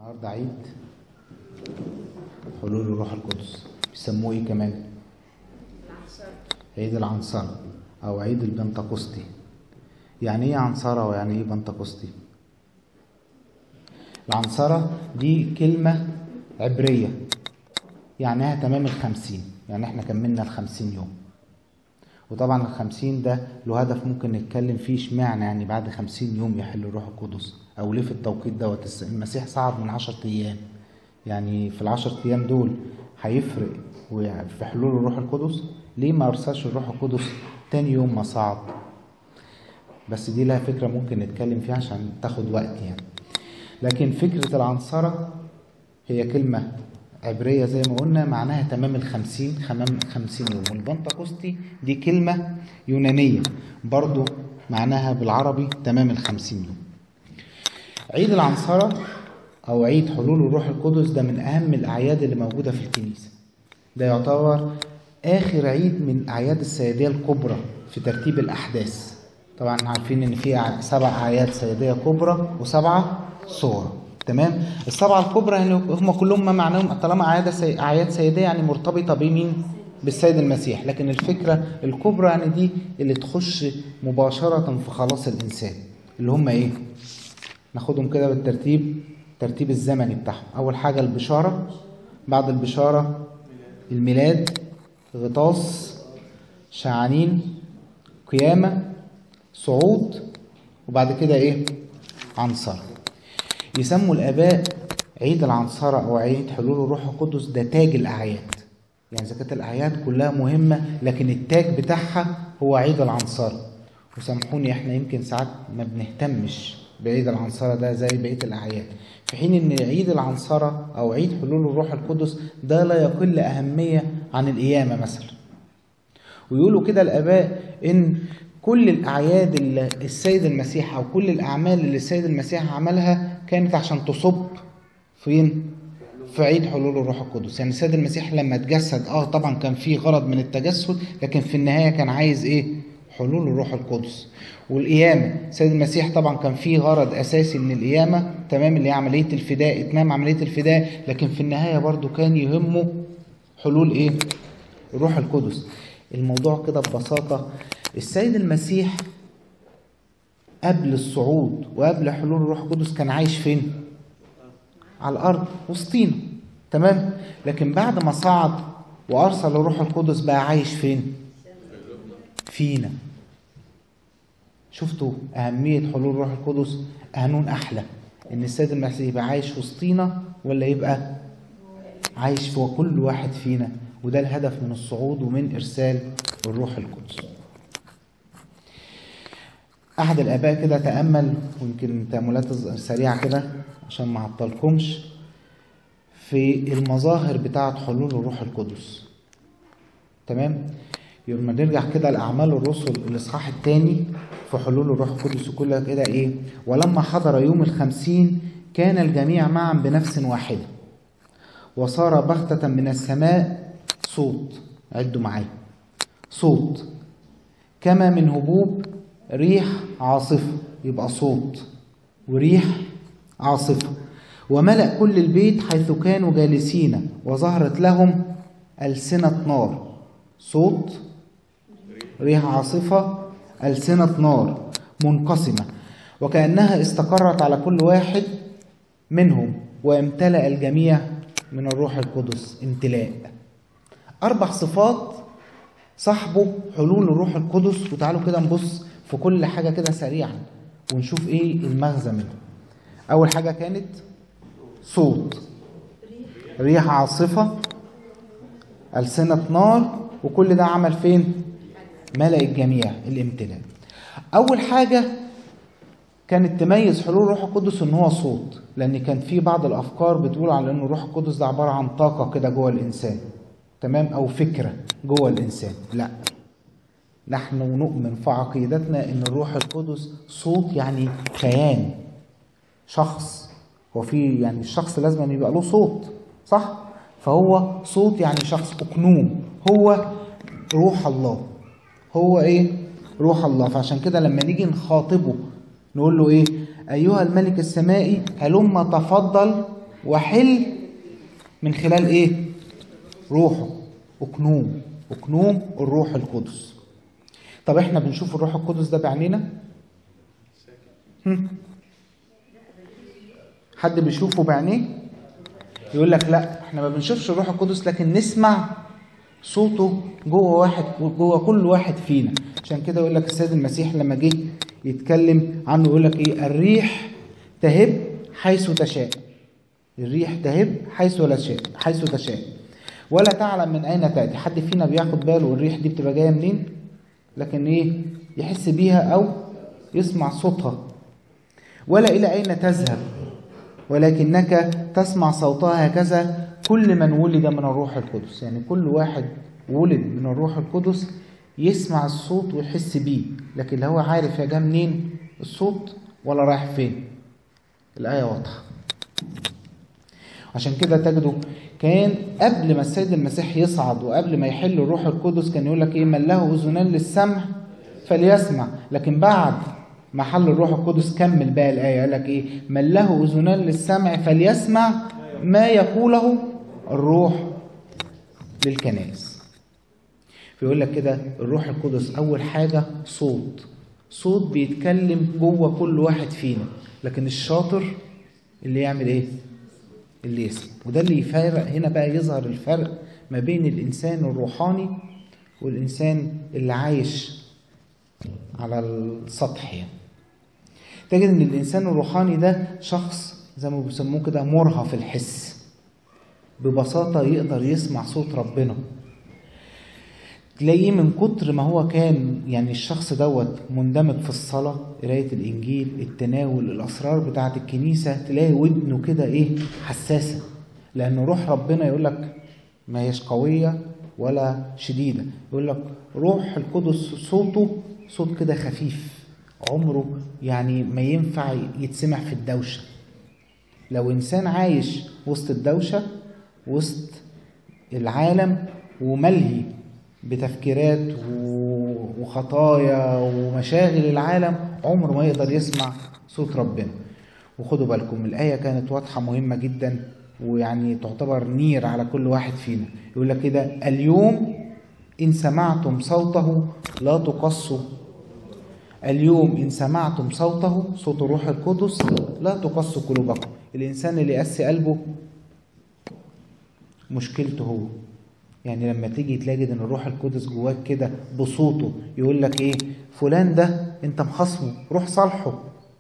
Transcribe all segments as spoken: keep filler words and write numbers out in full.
النهارده عيد حلول الروح القدس، بيسموه ايه كمان؟ عيد العنصرة او عيد البنتكوستي. يعني ايه عنصرة ويعني ايه بنتكوستي؟ العنصرة دي كلمة عبرية يعنيها تمام الخمسين، يعني احنا كملنا الخمسين يوم. وطبعا الخمسين ده له هدف ممكن نتكلم فيه، اشمعنى يعني بعد خمسين يوم يحل الروح القدس، او ليه في التوقيت دوت المسيح صعد من عشر ايام، يعني في العشر ايام دول هيفرق في حلول الروح القدس؟ ليه ما ارسلش الروح القدس تاني يوم ما صعد؟ بس دي لها فكرة ممكن نتكلم فيها عشان تاخد وقت يعني. لكن فكرة العنصرة هي كلمة عبرية زي ما قلنا معناها تمام الخمسين، خمام خمسين يوم. والبنتكوستي دي كلمة يونانية برضو معناها بالعربي تمام الخمسين يوم. عيد العنصرة أو عيد حلول الروح القدس ده من أهم الأعياد اللي موجودة في الكنيسة. ده يعتبر آخر عيد من أعياد السيدية الكبرى في ترتيب الأحداث. طبعا عارفين إن في سبع أعياد سيدية كبرى وسبعة صغرى، تمام؟ السبعة الكبرى يعني هم كلهم ما معناهم طالما أعياد سي... أعياد سيدية يعني مرتبطة بمين؟ بالسيد المسيح. لكن الفكرة الكبرى يعني دي اللي تخش مباشرة في خلاص الإنسان، اللي هم إيه؟ ناخدهم كده بالترتيب، الترتيب الزمني بتاعهم. أول حاجة البشارة، بعد البشارة الميلاد، غطاس، شعانين، قيامة، صعود، وبعد كده إيه؟ عنصرة. يسموا الآباء عيد العنصرة أو عيد حلول الروح القدس ده تاج الأعياد. يعني إذا كانت الأعياد كلها مهمة لكن التاج بتاعها هو عيد العنصرة. وسامحوني إحنا يمكن ساعات ما بنهتمش بعيد العنصرة ده زي بقية الأعياد، في حين إن عيد العنصرة أو عيد حلول الروح القدس ده لا يقل أهمية عن القيامة مثلا. ويقولوا كده الآباء إن كل الأعياد اللي السيد المسيح أو كل الأعمال اللي السيد المسيح عملها كانت عشان تصب فين؟ في عيد حلول الروح القدس. يعني السيد المسيح لما اتجسد اه طبعا كان فيه غرض من التجسد، لكن في النهاية كان عايز ايه؟ حلول الروح القدس. والقيامة السيد المسيح طبعا كان فيه غرض أساسي من القيامة، تمام، اللي هي عملية الفداء، اتمام عملية الفداء، لكن في النهاية برضو كان يهمه حلول ايه؟ الروح القدس. الموضوع كده ببساطة، السيد المسيح قبل الصعود وقبل حلول الروح القدس كان عايش فين؟ على الأرض وسطينا، تمام؟ لكن بعد ما صعد وأرسل الروح القدس بقى عايش فين؟ فينا. شفتوا أهمية حلول الروح القدس؟ قانون أحلى إن السيد المسيح يبقى عايش وسطينا ولا يبقى عايش في كل واحد فينا. وده الهدف من الصعود ومن إرسال الروح القدس. أحد الآباء كده تأمل، ويمكن تأملات سريعة كده عشان ما أعطلكمش، في المظاهر بتاعة حلول الروح القدس، تمام؟ لما نرجع كده لأعمال الرسل الإصحاح الثاني في حلول الروح القدس كلها كده إيه؟ ولما حضر يوم الخمسين كان الجميع معا بنفس واحدة، وصار بغتة من السماء صوت، عدوا معايا، صوت كما من هبوب ريح عاصفة، يبقى صوت وريح عاصفة، وملأ كل البيت حيث كانوا جالسين، وظهرت لهم ألسنة نار. صوت، ريح عاصفة، ألسنة نار منقسمة، وكأنها استقرت على كل واحد منهم، وامتلأ الجميع من الروح القدس امتلاء. أربع صفات صاحبه حلول الروح القدس. وتعالوا كده نبص في كل حاجة كده سريعا ونشوف ايه المغزى منه. أول حاجة كانت صوت، ريح عاصفة، ألسنة نار، وكل ده عمل فين؟ ملأ الجميع، الامتلاء. أول حاجة كانت تميز حلول الروح القدس ان هو صوت، لان كان في بعض الافكار بتقول على ان الروح القدس ده عباره عن طاقه كده جوه الانسان، تمام، او فكره جوه الانسان. لا، نحن نؤمن في عقيدتنا ان الروح القدس صوت، يعني كيان، شخص. هو في يعني الشخص لازم يبقى له صوت، صح؟ فهو صوت يعني شخص، اقنوم، هو روح الله، هو ايه؟ روح الله. فعشان كده لما نيجي نخاطبه نقول له ايه؟ ايها الملك السمائي هلما تفضل وحل من خلال ايه؟ روحه. اكنوم اكنوم الروح القدس. طب احنا بنشوف الروح القدس ده بعينينا؟ حد بيشوفه بعينيه؟ يقول لك لا احنا ما بنشوفش الروح القدس، لكن نسمع صوته جوه واحد، جوه كل واحد فينا. عشان كده يقول لك السيد المسيح لما جه يتكلم عنه يقول لك ايه؟ الريح تهب حيث تشاء. الريح تهب حيث لا شاء حيث تشاء ولا تعلم من اين تاتي. حد فينا بياخد باله الريح دي بتبقى جايه منين؟ لكن ايه؟ يحس بيها او يسمع صوتها. ولا الى اين تذهب ولكنك تسمع صوتها، هكذا كل من ولد من الروح القدس. يعني كل واحد ولد من الروح القدس يسمع الصوت ويحس بيه، لكن لا هو عارف يا جا منين الصوت ولا رايح فين. الآية واضحة. عشان كده تجدوا كان قبل ما السيد المسيح يصعد وقبل ما يحل الروح القدس كان يقول لك ايه؟ من له اذنان للسمع فليسمع. لكن بعد ما حل الروح القدس كمل بقى الآية قال لك ايه؟ من له اذنان للسمع فليسمع ما يقوله الروح للكنائس. فيقول لك كده الروح القدس اول حاجة صوت صوت بيتكلم جوه كل واحد فينا، لكن الشاطر اللي يعمل ايه؟ اللي يسمع. وده اللي يفرق هنا بقى، يظهر الفرق ما بين الانسان الروحاني والانسان اللي عايش على السطح. يعني تجد ان الانسان الروحاني ده شخص زي ما بيسموه كده مرهف الحس، ببساطة يقدر يسمع صوت ربنا. تلاقيه من كتر ما هو كان يعني الشخص دوت مندمج في الصلاة، قراية الإنجيل، التناول، الأسرار بتاعة الكنيسة، تلاقي ودنه كده إيه؟ حساسة. لأن روح ربنا يقول لك ما هيش قوية ولا شديدة. يقول لك روح القدس صوته صوت كده خفيف، عمره يعني ما ينفع يتسمع في الدوشة. لو إنسان عايش وسط الدوشة وسط العالم وملهي بتفكيرات وخطايا ومشاغل العالم، عمره ما يقدر يسمع صوت ربنا. وخدوا بالكم الآية كانت واضحة مهمة جدا، ويعني تعتبر نير على كل واحد فينا. يقول لك كده اليوم إن سمعتم صوته لا تقصوا. اليوم إن سمعتم صوته، صوت الروح القدس، لا تقصوا قلوبكم. الإنسان اللي يقسي قلبه مشكلته هو. يعني لما تيجي تلاقي ان الروح القدس جواك كده بصوته يقول لك ايه؟ فلان ده انت مخاصمه، روح صالحه.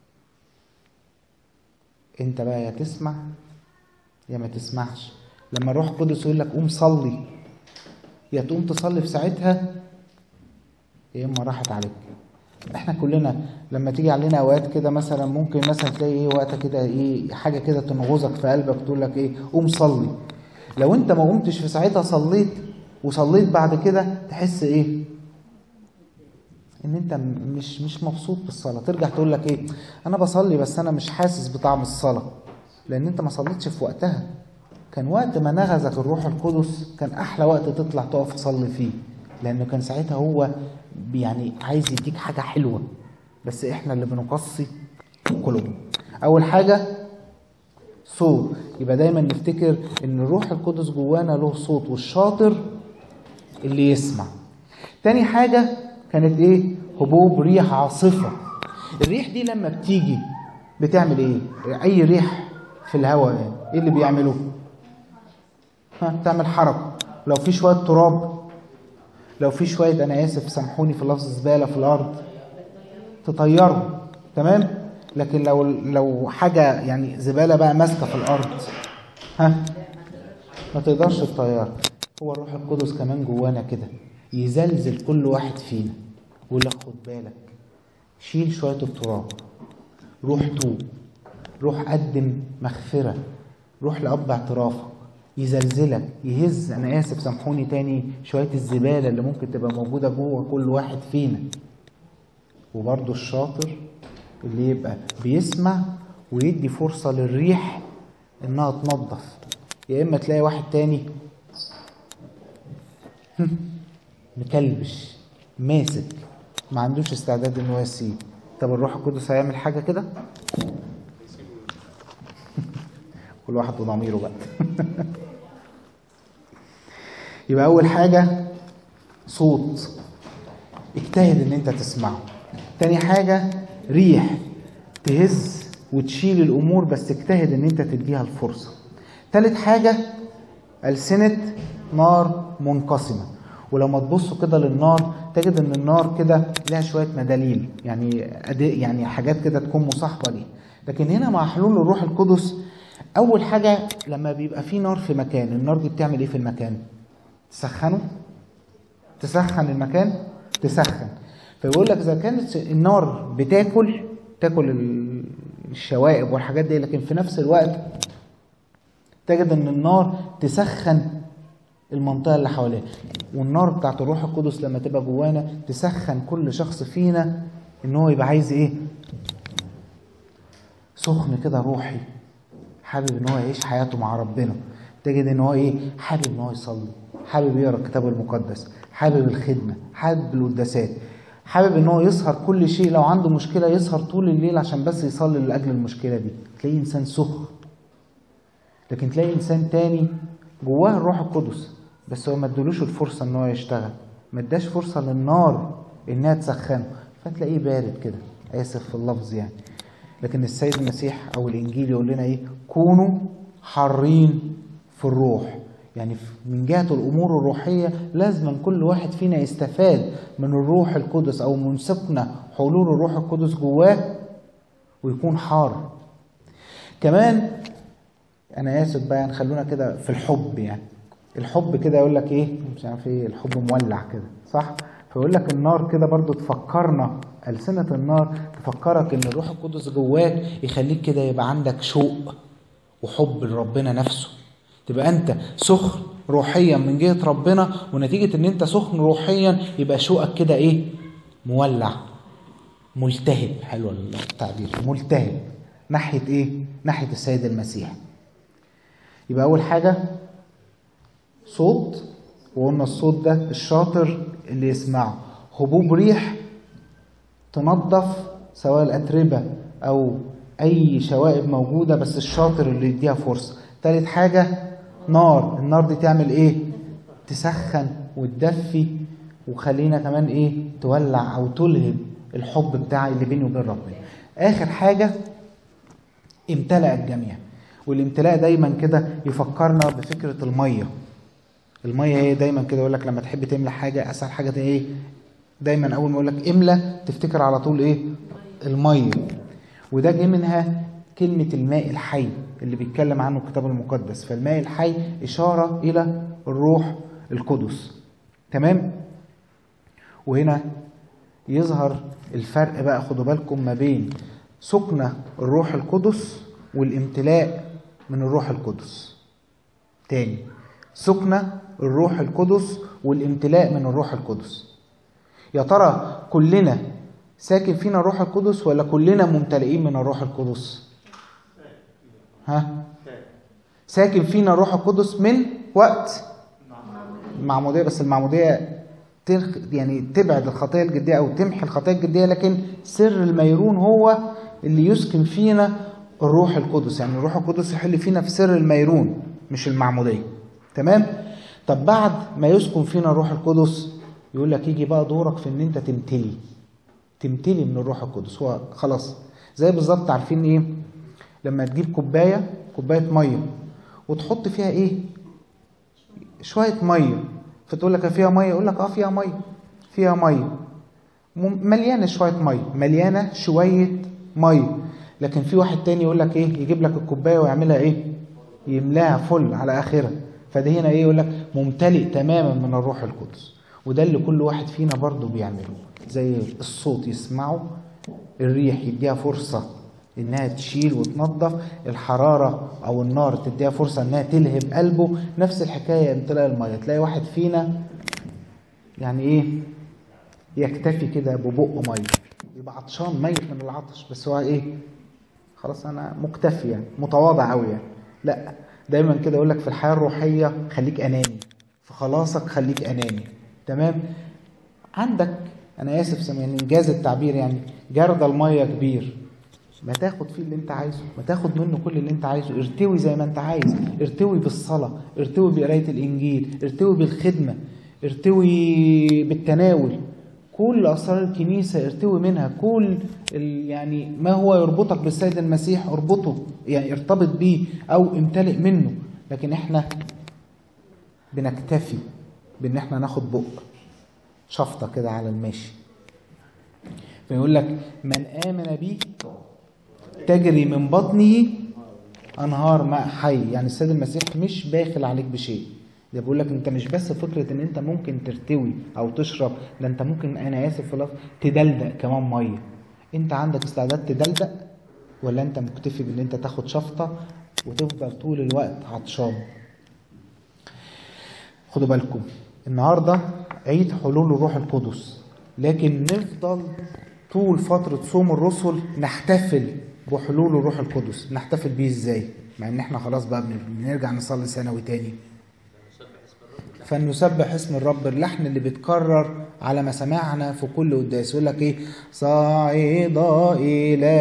انت بقى يا تسمع يا ما تسمعش. لما الروح القدس يقول لك قوم صلي، يا تقوم تصلي في ساعتها يا اما راحت عليك. احنا كلنا لما تيجي علينا اوقات كده مثلا ممكن مثلا تلاقي ايه وقت كده ايه حاجه كده تنغزك في قلبك تقول لك ايه؟ قوم صلي. لو انت ما قمتش في ساعتها صليت وصليت بعد كده تحس ايه؟ ان انت مش مش مبسوط بالصلاه. ترجع تقول لك ايه؟ انا بصلي بس انا مش حاسس بطعم الصلاه، لان انت ما صليتش في وقتها. كان وقت ما نغزك الروح القدس كان احلى وقت تطلع تقف تصلي فيه، لانه كان ساعتها هو يعني عايز يديك حاجه حلوه، بس احنا اللي بنقصي قلوبنا. اول حاجه صوت. يبقى دايما نفتكر ان الروح القدس جوانا له صوت، والشاطر اللي يسمع. تاني حاجة كانت ايه؟ هبوب ريح عاصفة. الريح دي لما بتيجي بتعمل ايه؟ اي ريح في الهواء يعني ايه اللي بيعملوه؟ ها بتعمل حركة. لو في شوية تراب، لو في شوية انا اسف سامحوني في لفظ زبالة في الارض، تطيره. تمام؟ لكن لو لو حاجه يعني زباله بقى ماسكه في الارض، ها ما تقدرش تطيرها. هو الروح القدس كمان جوانا كده يزلزل كل واحد فينا ويقول لك خد بالك، شيل شويه التراب، روح توب، روح قدم مغفره، روح لأب اعترافك. يزلزلك، يهز انا اسف سامحوني تاني شويه الزباله اللي ممكن تبقى موجوده جوه كل واحد فينا. وبرضه الشاطر اللي يبقى بيسمع ويدي فرصة للريح انها تنظف. يا اما تلاقي واحد تاني مكلبش ماسك ما عندوش استعداد انه يسيب. طب الروح القدس هيعمل حاجة كده؟ كل واحد وضميره بقى. يبقى اول حاجه صوت، اجتهد ان انت تسمعه. تاني حاجه ريح، تهز وتشيل الامور بس اجتهد ان انت تديها الفرصه. تالت حاجه ألسنة نار منقسمه، ولما تبصوا كده للنار تجد ان النار كده لها شويه مداليل، يعني يعني حاجات كده تكون مصاحبه ليه. لكن هنا مع حلول الروح القدس اول حاجه لما بيبقى في نار في مكان، النار دي بتعمل ايه في المكان؟ تسخنه، تسخن المكان، تسخن. فيقول لك اذا كانت النار بتاكل تاكل الشوائب والحاجات دي، لكن في نفس الوقت تجد ان النار تسخن المنطقه اللي حواليها. والنار بتاعت الروح القدس لما تبقى جوانا تسخن كل شخص فينا ان هو يبقى عايز ايه؟ سخن كده روحي، حابب ان هو يعيش حياته مع ربنا. تجد ان هو ايه؟ حابب ان هو يصلي، حابب يقرا الكتاب المقدس، حابب الخدمه، حابب القداسات، حابب ان هو يسهر كل شيء، لو عنده مشكله يسهر طول الليل عشان بس يصلي لاجل المشكله دي. تلاقيه انسان سخن. لكن تلاقي انسان تاني جواه الروح القدس بس هو ما ادولوش الفرصه ان هو يشتغل، ما اداش فرصه للنار انها تسخنه، فتلاقيه بارد كده، اسف في اللفظ يعني. لكن السيد المسيح او الانجيل يقول لنا ايه؟ كونوا حارين في الروح. يعني من جهه الامور الروحيه لازم كل واحد فينا يستفاد من الروح القدس او من سكنه حلول الروح القدس جواه ويكون حار. كمان انا اسف بقى يعني خلونا كده في الحب. يعني الحب كده يقول لك ايه؟ مش عارف ايه، الحب مولع كده، صح؟ فيقول لك النار كده برضو تفكرنا، ألسنة النار تفكرك ان الروح القدس جواك يخليك كده يبقى عندك شوق وحب لربنا نفسه، تبقى انت سخن روحيا من جهة ربنا، ونتيجة ان انت سخن روحيا يبقى شوقك كده ايه؟ مولع، ملتهب. حلو التعبير، ملتهب ناحية ايه؟ ناحية السيد المسيح. يبقى اول حاجة صوت، وقلنا الصوت ده الشاطر اللي يسمعه. هبوب ريح تنظف سواء الأتربة أو أي شوائب موجودة، بس الشاطر اللي يديها فرصة. تالت حاجة نار، النار دي تعمل إيه؟ تسخن وتدفي، وخلينا كمان إيه؟ تولع أو تلهب الحب بتاعي اللي بيني وبين ربنا. آخر حاجة امتلأ الجميع، والامتلاء دايما كده يفكرنا بفكرة المية. المية هي دايما كده يقول لك لما تحب تملى حاجة أسهل حاجة ايه؟ دايما أول ما يقول لك املى تفتكر على طول ايه؟ المية. وده جه منها كلمة الماء الحي اللي بيتكلم عنه الكتاب المقدس. فالماء الحي إشارة إلى الروح القدس. تمام؟ وهنا يظهر الفرق بقى، خدوا بالكم ما بين سكنة الروح القدس والامتلاء من الروح القدس. تاني، سكنة الروح القدس والامتلاء من الروح القدس. يا ترى كلنا ساكن فينا الروح القدس ولا كلنا ممتلئين من الروح القدس؟ ها؟ ساكن فينا الروح القدس من وقت المعمودية، بس المعمودية يعني تبعد الخطية الجدية أو تمحي الخطية الجدية، لكن سر الميرون هو اللي يسكن فينا الروح القدس. يعني الروح القدس يحل فينا في سر الميرون مش المعمودية. تمام؟ طب بعد ما يسكن فينا الروح القدس يقول لك يجي بقى دورك في ان انت تمتلي تمتلي من الروح القدس. هو خلاص زي بالظبط، عارفين ايه؟ لما تجيب كوبايه كوبايه ميه وتحط فيها ايه؟ شويه ميه، فتقول لك فيها ميه، يقول لك اه فيها ميه، فيها ميه مليانه شويه ميه، مليانه شويه ميه. لكن في واحد تاني يقول لك ايه؟ يجيب لك الكوبايه ويعملها ايه؟ يملاها فل على اخرها. فده هنا ايه؟ يقول لك ممتلئ تماما من الروح القدس. وده اللي كل واحد فينا برضو بيعمله. زي الصوت يسمعه، الريح يديها فرصة انها تشيل وتنظف، الحرارة او النار تديها فرصة انها تلهب قلبه. نفس الحكاية امتلاء المية. تلاقي واحد فينا يعني ايه؟ يكتفي كده ببق مية، يبقى عطشان ميت من العطش، بس هو ايه؟ خلاص انا مكتفي، يعني متواضع قوي يعني. لا، دايما كده يقول لك في الحياة الروحية خليك اناني، في خلاصك خليك اناني. تمام؟ عندك، انا اسف يعني انجاز التعبير، يعني جرد الميه كبير، ما تاخد فيه اللي انت عايزه، ما تاخد منه كل اللي انت عايزه. ارتوي زي ما انت عايز، ارتوي بالصلاة، ارتوي بقراية الانجيل، ارتوي بالخدمة، ارتوي بالتناول، كل اسرار الكنيسة ارتوي منها. كل يعني ما هو يربطك بالسيد المسيح اربطه، يعني ارتبط بيه او امتلئ منه. لكن احنا بنكتفي بان احنا ناخد بق شفطة كده على الماشي. فيقول لك من آمن بي تجري من بطنه أنهار ماء حي. يعني السيد المسيح مش باخل عليك بشيء. ده بيقول لك انت مش بس فكرة ان انت ممكن ترتوي او تشرب، ده انت ممكن، انا اسف في اللفظ، تدلدق كمان مية. انت عندك استعداد تدلدق ولا انت مكتفي بان انت تاخد شفطة وتفضل طول الوقت عطشان؟ خدوا بالكم النهاردة عيد حلول الروح القدس، لكن نفضل طول فترة صوم الرسل نحتفل بحلول الروح القدس. نحتفل بيه ازاي؟ مع ان احنا خلاص بقى بنرجع نصلي سنوي تاني. فنسبح اسم الرب، اللحن اللي بيتكرر على مسامعنا في كل قداس. يقول لك ايه؟ صعد الى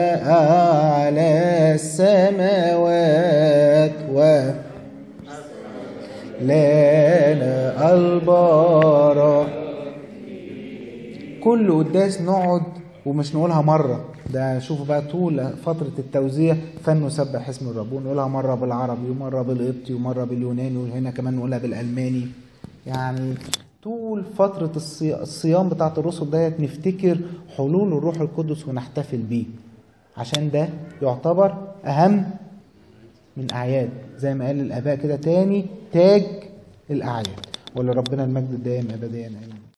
اعلى السماوات و لنا البارة. كل قداس نقعد ومش نقولها مرة، ده شوفوا بقى طول فترة التوزيع فنسبح اسم الرب، ونقولها مرة بالعربي ومرة بالقبطي ومرة باليوناني، وهنا كمان نقولها بالألماني. يعني طول فترة الصيام بتاعة الرسل ديت نفتكر حلول الروح القدس ونحتفل بيه، عشان ده يعتبر أهم من أعياد، زي ما قال الآباء كده تاني، تاج الأعياد. ولربنا المجد الدائم أبديا آمين.